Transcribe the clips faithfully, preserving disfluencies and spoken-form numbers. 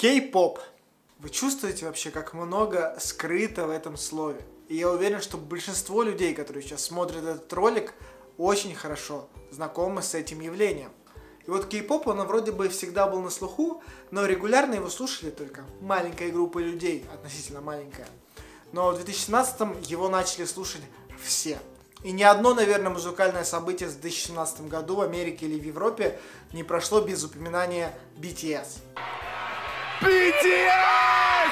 Кей-поп. Вы чувствуете вообще, как много скрыто в этом слове? И я уверен, что большинство людей, которые сейчас смотрят этот ролик, очень хорошо знакомы с этим явлением. И вот кей-поп, он вроде бы всегда был на слуху, но регулярно его слушали только маленькая группа людей, относительно маленькая. Но в две тысячи семнадцатом его начали слушать все. И ни одно, наверное, музыкальное событие в две тысячи семнадцатом году в Америке или в Европе не прошло без упоминания би ти эс. би ти эс!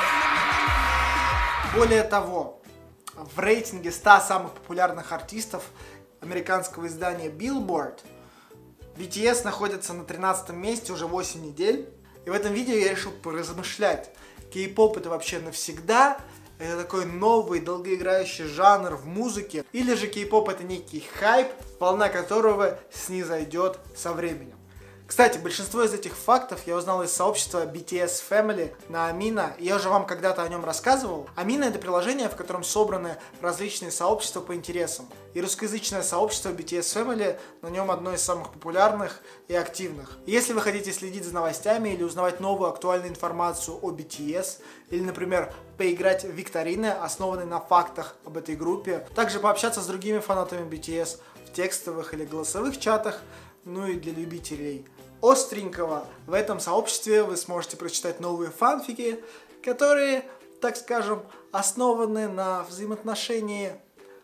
Более того, в рейтинге ста самых популярных артистов американского издания Billboard би ти эс находится на тринадцатом месте уже восемь недель. И в этом видео я решил поразмышлять. Кей-поп это вообще навсегда? Это такой новый, долгоиграющий жанр в музыке? Или же кей-поп это некий хайп, волна которого снизойдет со временем? Кстати, большинство из этих фактов я узнал из сообщества би ти эс Family на Amino. Я уже вам когда-то о нем рассказывал. Amino это приложение, в котором собраны различные сообщества по интересам. И русскоязычное сообщество би ти эс Family на нем одно из самых популярных и активных. И если вы хотите следить за новостями или узнавать новую актуальную информацию о би ти эс, или, например, поиграть в викторины, основанные на фактах об этой группе, также пообщаться с другими фанатами би ти эс в текстовых или голосовых чатах, ну и для любителей остренького, в этом сообществе вы сможете прочитать новые фанфики, которые, так скажем, основаны на взаимоотношении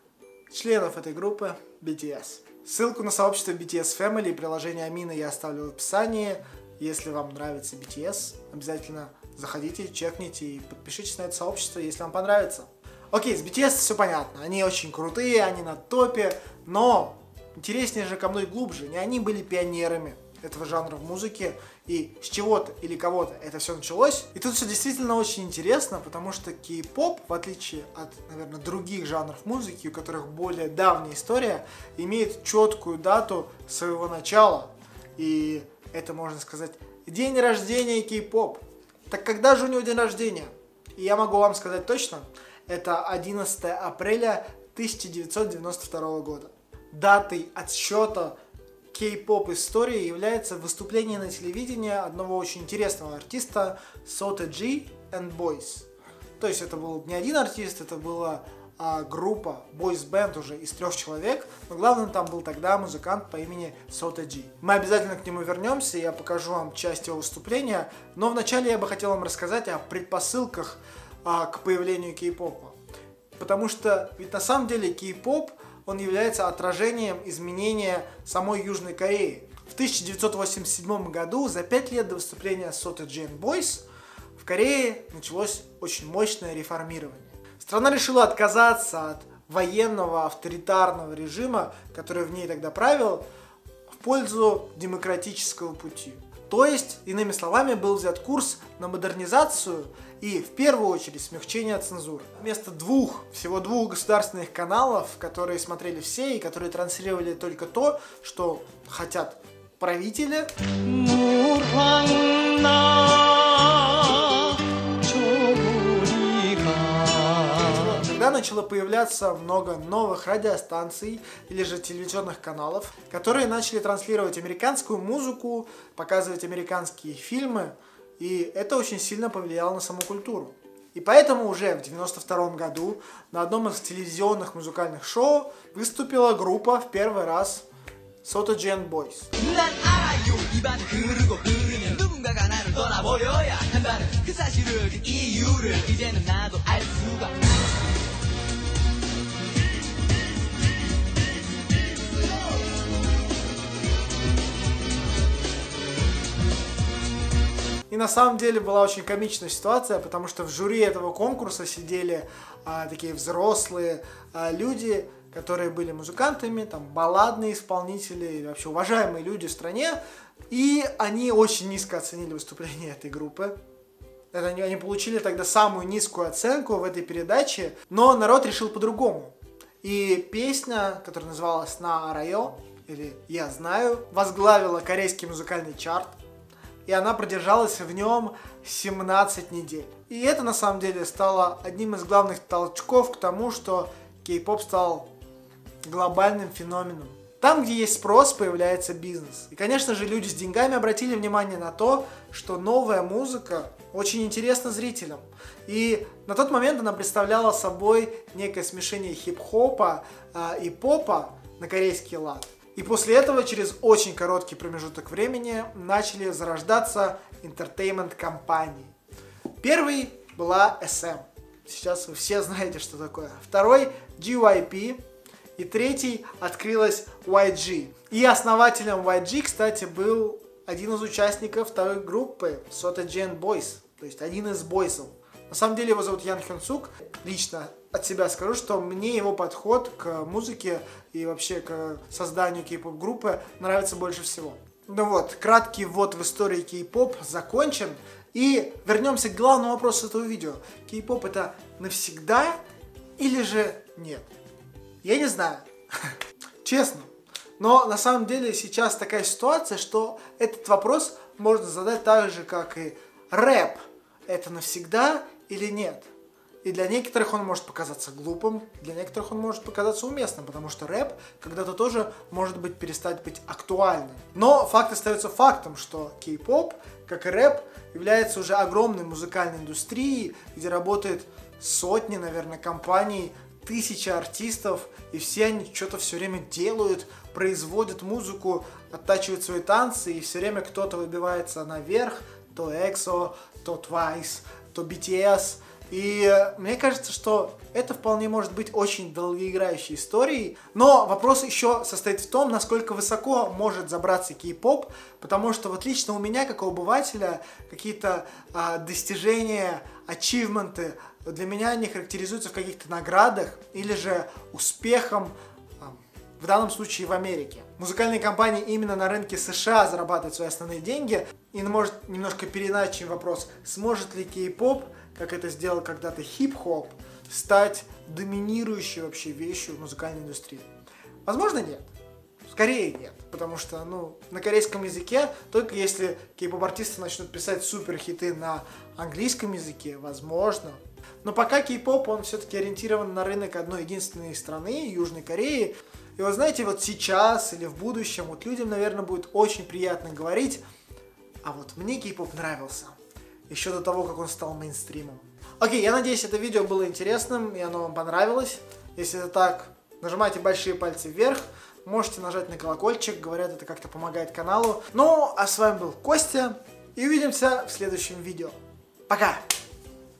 членов этой группы би ти эс. Ссылку на сообщество би ти эс Family и приложение Amino я оставлю в описании. Если вам нравится би ти эс, обязательно заходите, чекните и подпишитесь на это сообщество, если вам понравится. Окей, с би ти эс все понятно, они очень крутые, они на топе, но интереснее же ко мной глубже, не они были пионерами этого жанра в музыке, и с чего-то или кого-то это все началось. И тут все действительно очень интересно, потому что кей-поп, в отличие от, наверное, других жанров музыки, у которых более давняя история, имеет четкую дату своего начала. И это, можно сказать, день рождения кей-поп. Так когда же у него день рождения? И я могу вам сказать точно, это одиннадцатое апреля тысяча девятьсот девяносто второго года. Датой отсчета кей-поп истории является выступление на телевидении одного очень интересного артиста Sota G and Boys. То есть это был не один артист, это была а, группа, бойс-бенд уже из трех человек, но главным там был тогда музыкант по имени Sota G. Мы обязательно к нему вернемся, я покажу вам часть его выступления, но вначале я бы хотел вам рассказать о предпосылках а, к появлению кей-попа. Потому что ведь на самом деле кей-поп он является отражением изменения самой Южной Кореи. В тысяча девятьсот восемьдесят седьмом году, за пять лет до выступления Sota G and Boys, в Корее началось очень мощное реформирование. Страна решила отказаться от военного авторитарного режима, который в ней тогда правил, в пользу демократического пути. То есть, иными словами, был взят курс на модернизацию и, в первую очередь, смягчение цензуры. Вместо двух, всего двух государственных каналов, которые смотрели все и которые транслировали только то, что хотят правители, тогда начало появляться много новых радиостанций или же телевизионных каналов, которые начали транслировать американскую музыку, показывать американские фильмы, и это очень сильно повлияло на саму культуру. И поэтому уже в девяносто втором году на одном из телевизионных музыкальных шоу выступила группа в первый раз Sota G and Boys. И на самом деле была очень комичная ситуация, потому что в жюри этого конкурса сидели а, такие взрослые а, люди, которые были музыкантами, там балладные исполнители, и вообще уважаемые люди в стране, и они очень низко оценили выступление этой группы. Это они, они получили тогда самую низкую оценку в этой передаче, но народ решил по-другому. И песня, которая называлась «На Арайо», или «Я знаю», возглавила корейский музыкальный чарт. И она продержалась в нем семнадцать недель. И это на самом деле стало одним из главных толчков к тому, что кей-поп стал глобальным феноменом. Там, где есть спрос, появляется бизнес. И, конечно же, люди с деньгами обратили внимание на то, что новая музыка очень интересна зрителям. И на тот момент она представляла собой некое смешение хип-хопа э, и попа на корейский лад. И после этого, через очень короткий промежуток времени, начали зарождаться entertainment-компании. Первый была эс эм. Сейчас вы все знаете, что такое. Второй джи уай пи. И третий открылась уай джи. И основателем уай джи, кстати, был один из участников второй группы Sotagen Boys. То есть один из бойсов. На самом деле его зовут Ян Хён Сук. Лично от себя скажу, что мне его подход к музыке и вообще к созданию кей-поп группы нравится больше всего. Ну вот, краткий ввод в историю кей-поп закончен. И вернемся к главному вопросу этого видео. Кей-поп это навсегда или же нет? Я не знаю. Честно. Но на самом деле сейчас такая ситуация, что этот вопрос можно задать так же, как и рэп. Это навсегда или нет? И для некоторых он может показаться глупым, для некоторых он может показаться уместным, потому что рэп когда-то тоже может быть перестать быть актуальным. Но факт остается фактом, что кей-поп, как и рэп, является уже огромной музыкальной индустрией, где работает сотни, наверное, компаний, тысячи артистов, и все они что-то все время делают, производят музыку, оттачивают свои танцы, и все время кто-то выбивается наверх, то эксо, то твайс, то би ти эс. И мне кажется, что это вполне может быть очень долгоиграющей историей. Но вопрос еще состоит в том, насколько высоко может забраться кей-поп, потому что вот лично у меня, как у обывателя, какие-то а, достижения, ачивменты, для меня они характеризуются в каких-то наградах или же успехом, а, в данном случае в Америке. Музыкальные компании именно на рынке США зарабатывают свои основные деньги. И может немножко переначим вопрос, сможет ли кей-поп, как это сделал когда-то хип-хоп, стать доминирующей вообще вещью в музыкальной индустрии? Возможно, нет. Скорее нет. Потому что, ну, на корейском языке, только если кей-поп-артисты начнут писать супер-хиты на английском языке, возможно. Но пока кей-поп, он все-таки ориентирован на рынок одной единственной страны, Южной Кореи. И вот знаете, вот сейчас или в будущем, вот людям, наверное, будет очень приятно говорить, а вот мне кей-поп нравился. Еще до того, как он стал мейнстримом. Окей, я надеюсь, это видео было интересным и оно вам понравилось. Если это так, нажимайте большие пальцы вверх. Можете нажать на колокольчик, говорят, это как-то помогает каналу. Ну, а с вами был Костя. И увидимся в следующем видео. Пока!